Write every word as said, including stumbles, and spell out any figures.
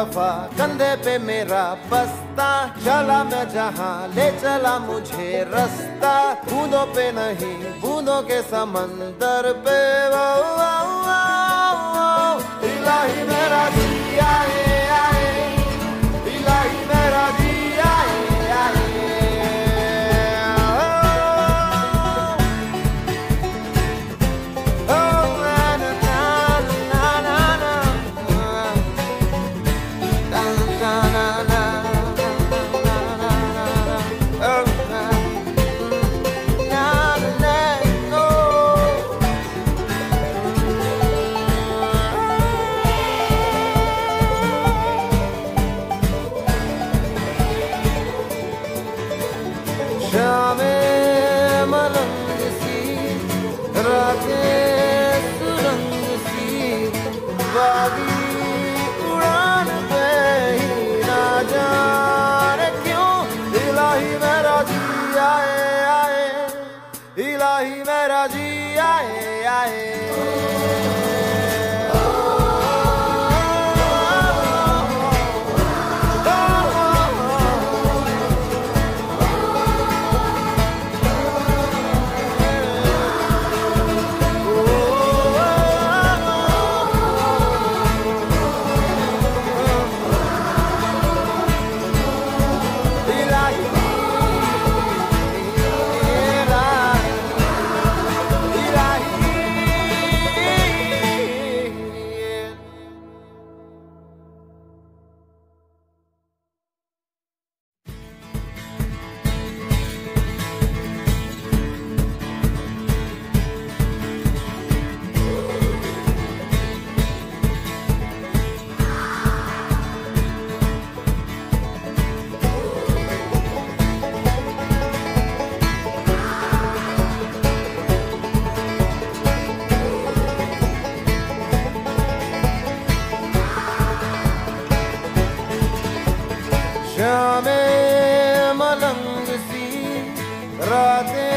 दफा कंधे पे मेरा बस्ता, चला मैं जहाँ ले चला मुझे रास्ता, बूंदों पे नहीं बूंदों के समंदर पे। वो, वो, वो, वो, इलाही मेरा जी आए आए, इलाही मेरा जी आए आए। इलाही मेरा जी आए आए। शामें मलंग सी रातें